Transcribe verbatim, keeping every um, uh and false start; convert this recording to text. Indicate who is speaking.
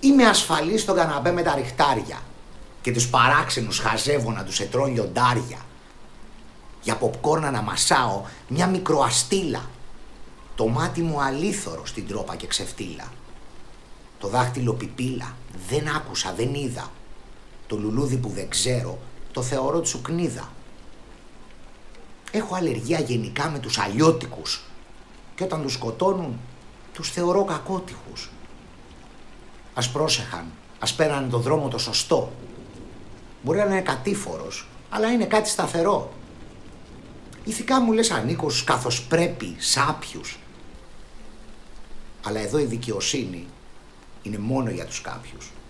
Speaker 1: Είμαι ασφαλής στον καναπέ με τα ριχτάρια και τους παράξενους χαζεύω να τους ετρώνει λιοντάρια. Για ποπκόρνα να μασάω μια μικροαστήλα. Το μάτι μου αλήθωρο στην τρόπα και ξεφτύλα. Το δάχτυλο πιπίλα, δεν άκουσα, δεν είδα. Το λουλούδι που δεν ξέρω, το θεωρώ τσουκνίδα. Έχω αλλεργία γενικά με τους αλλιώτικους και όταν τους σκοτώνουν, τους θεωρώ κακότυχους. Ας πρόσεχαν, ας πέρανε το δρόμο το σωστό. Μπορεί να είναι κατήφορος, αλλά είναι κάτι σταθερό. Ηθικά μου λες ανήκω στους καθώς πρέπει, σάπιους. Αλλά εδώ η δικαιοσύνη είναι μόνο για τους κάποιους.